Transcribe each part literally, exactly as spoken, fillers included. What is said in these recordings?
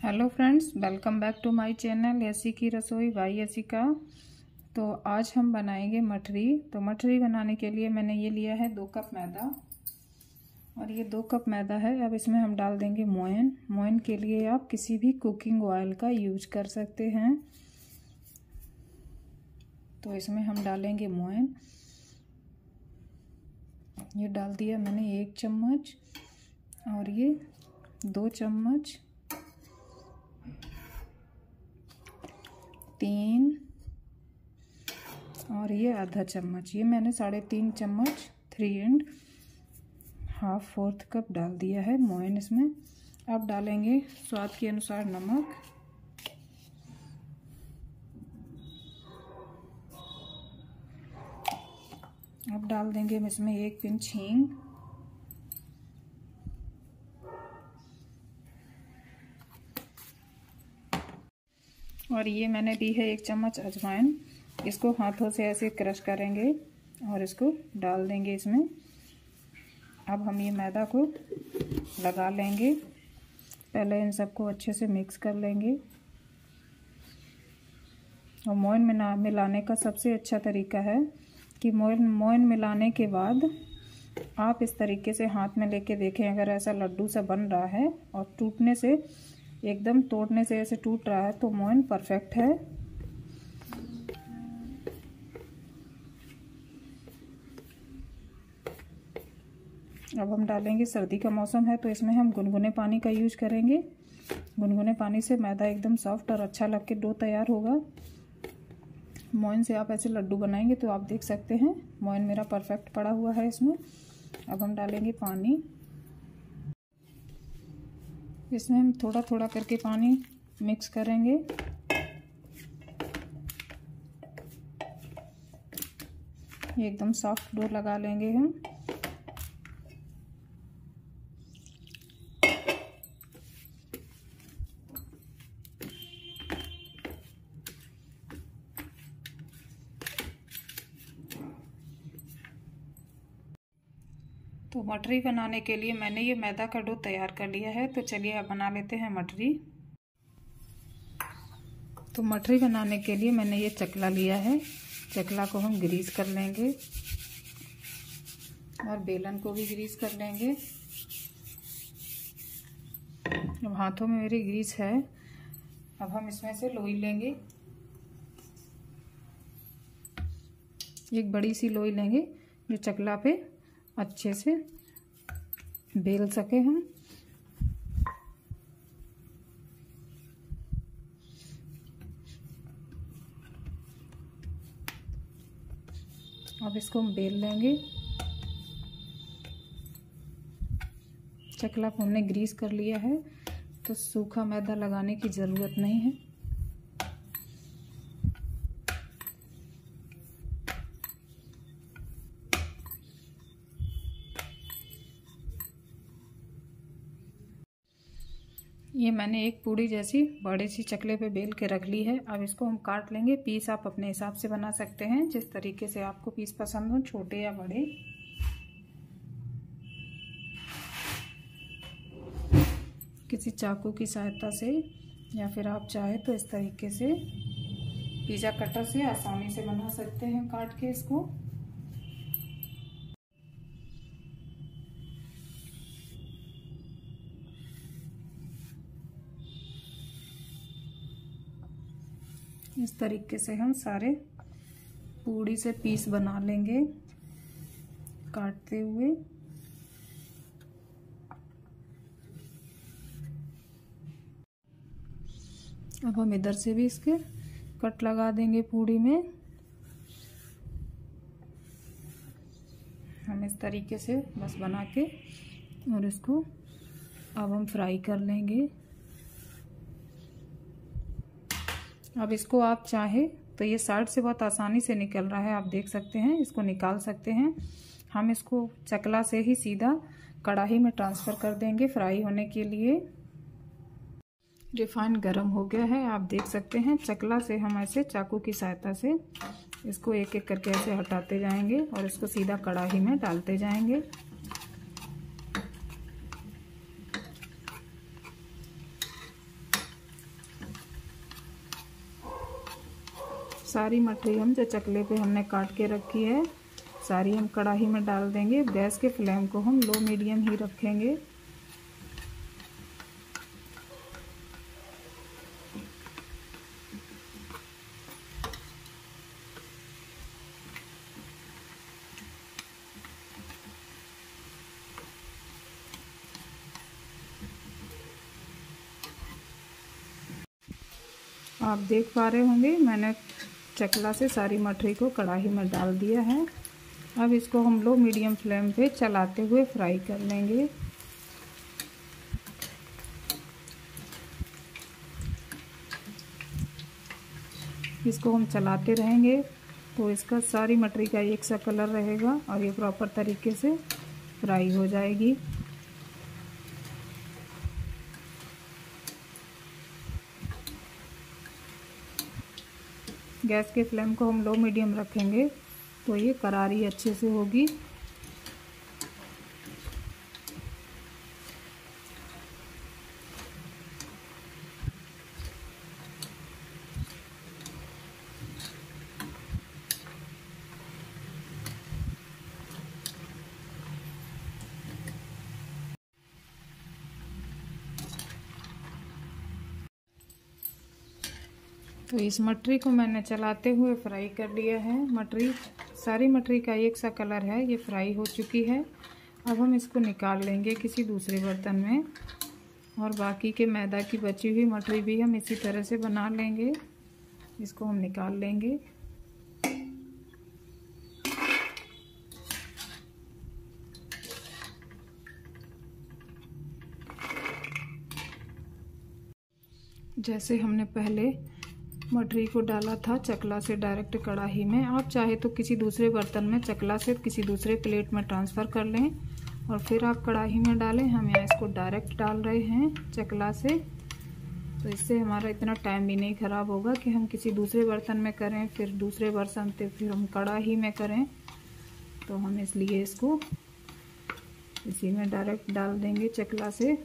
Hello friends, welcome back to my channel ऐसी की रसोई बाई ऐसी का। तो आज हम बनाएंगे मठरी। तो मठरी बनाने के लिए मैंने ये लिया है दो कप मैदा, और ये दो कप मैदा है। अब इसमें हम डाल देंगे मोयन। मोयन के लिए आप किसी भी कुकिंग ऑयल का यूज कर सकते हैं। तो इसमें हम डालेंगे मोयन। ये डाल दिया मैंने एक चम्मच, और ये दो चम्मच, तीन, और ये आधा चम्मच। ये मैंने साढ़े तीन चम्मच three and half fourth cup डाल दिया है मोयन इसमें। अब डालेंगे स्वाद के अनुसार नमक, अब डाल देंगे हम इसमें एक पिंच हींग, और ये मैंने दी है एक चम्मच अजवाइन। इसको हाथों से ऐसे क्रश करेंगे और इसको डाल देंगे इसमें। अब हम ये मैदा को लगा लेंगे। पहले इन सबको अच्छे से मिक्स कर लेंगे। और मोयन मिला मिलाने का सबसे अच्छा तरीका है कि मोयन मोयन मिलाने के बाद आप इस तरीके से हाथ में लेके देखें। अगर ऐसा लड्डू सा बन रहा है और टूटने से एकदम तोड़ने से ऐसे टूट रहा है तो मोयन परफेक्ट है। अब हम डालेंगे, सर्दी का मौसम है तो इसमें हम गुनगुने पानी का यूज करेंगे। गुनगुने पानी से मैदा एकदम सॉफ्ट और अच्छा लग के डो तैयार होगा। मोयन से आप ऐसे लड्डू बनाएंगे तो आप देख सकते हैं मोयन मेरा परफेक्ट पड़ा हुआ है इसमें। अब हम डालेंगे पानी। इसमें हम थोड़ा थोड़ा करके पानी मिक्स करेंगे। ये एकदम सॉफ्ट डो लगा लेंगे हम। तो मठरी बनाने के लिए मैंने ये मैदा का डो तैयार कर लिया है। तो चलिए अब बना लेते हैं मठरी। तो मठरी बनाने के लिए मैंने ये चकला लिया है। चकला को हम ग्रीस कर लेंगे और बेलन को भी ग्रीस कर लेंगे। अब हाथों में मेरी ग्रीस है। अब हम इसमें से लोई लेंगे, एक बड़ी सी लोई लेंगे जो चकला पे अच्छे से बेल सके हम। अब इसको हम बेल लेंगे। चकला को हमने ग्रीस कर लिया है तो सूखा मैदा लगाने की ज़रूरत नहीं है। ये मैंने एक पूड़ी जैसी बड़ी सी चकले पे बेल के रख ली है। अब इसको हम काट लेंगे। पीस आप अपने हिसाब से बना सकते हैं, जिस तरीके से आपको पीस पसंद हो, छोटे या बड़े। किसी चाकू की सहायता से या फिर आप चाहे तो इस तरीके से पिज़्ज़ा कटर से आसानी से बना सकते हैं काट के इसको। इस तरीके से हम सारे पूड़ी से पीस बना लेंगे काटते हुए। अब हम इधर से भी इसके कट लगा देंगे पूड़ी में। हम इस तरीके से बस बना के और इसको अब हम फ्राई कर लेंगे। अब इसको आप चाहे तो ये साइड से बहुत आसानी से निकल रहा है, आप देख सकते हैं, इसको निकाल सकते हैं। हम इसको चकला से ही सीधा कढ़ाई में ट्रांसफ़र कर देंगे फ्राई होने के लिए। रिफाइन गरम हो गया है, आप देख सकते हैं। चकला से हम ऐसे चाकू की सहायता से इसको एक एक करके ऐसे हटाते जाएंगे और इसको सीधा कढ़ाई में डालते जाएंगे। सारी मटरी हम जो चकले पे हमने काट के रखी है सारी हम कढ़ाई में डाल देंगे। गैस के फ्लेम को हम लो मीडियम ही रखेंगे। आप देख पा रहे होंगे मैंने चकला से सारी मटरी को कढ़ाई में डाल दिया है। अब इसको हम लो मीडियम फ्लेम पे चलाते हुए फ्राई कर लेंगे। इसको हम चलाते रहेंगे तो इसका सारी मटरी का एक सा कलर रहेगा और ये प्रॉपर तरीके से फ्राई हो जाएगी। गैस के फ्लेम को हम लो मीडियम रखेंगे तो ये करारी अच्छे से होगी। तो इस मटरी को मैंने चलाते हुए फ्राई कर लिया है। मटरी सारी मटरी का एक सा कलर है, ये फ्राई हो चुकी है। अब हम इसको निकाल लेंगे किसी दूसरे बर्तन में और बाकी के मैदा की बची हुई मटरी भी हम इसी तरह से बना लेंगे। इसको हम निकाल लेंगे। जैसे हमने पहले मटरी को डाला था चकला से डायरेक्ट कढ़ाई में, आप चाहे तो किसी दूसरे बर्तन में चकला से किसी दूसरे प्लेट में ट्रांसफ़र कर लें और फिर आप कढ़ाई में डालें। हम यहाँ इसको डायरेक्ट डाल रहे हैं चकला से, तो इससे हमारा इतना टाइम भी नहीं ख़राब होगा कि हम किसी दूसरे बर्तन में करें फिर दूसरे बर्तन से फिर हम कढ़ाई में करें। तो हम इसलिए इसको इसी में डायरेक्ट डाल देंगे चकला से।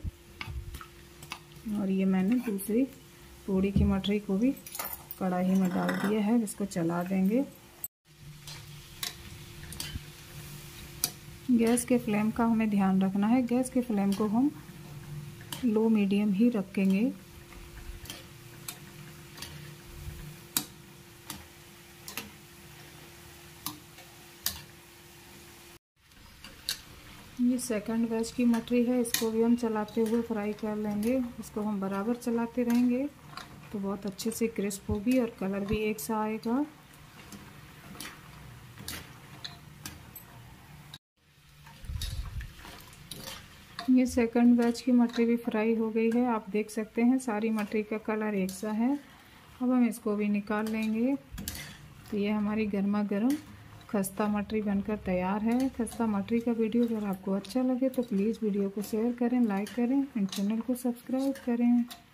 और ये मैंने दूसरी पूड़ी की मटरी को भी कढ़ाई में डाल दिया है। इसको चला देंगे। गैस के फ्लेम का हमें ध्यान रखना है। गैस के फ्लेम को हम लो मीडियम ही रखेंगे। ये सेकंड बैच की मटरी है, इसको भी हम चलाते हुए फ्राई कर लेंगे। इसको हम बराबर चलाते रहेंगे तो बहुत अच्छे से क्रिस्प होगी और कलर भी एक सा आएगा। ये सेकंड बैच की मटरी भी फ्राई हो गई है। आप देख सकते हैं सारी मटरी का कलर एक सा है। अब हम इसको भी निकाल लेंगे। तो ये हमारी गर्मा गर्म खस्ता मटरी बनकर तैयार है। खस्ता मटरी का वीडियो अगर आपको अच्छा लगे तो प्लीज़ वीडियो को शेयर करें, लाइक करें एंड चैनल को सब्सक्राइब करें।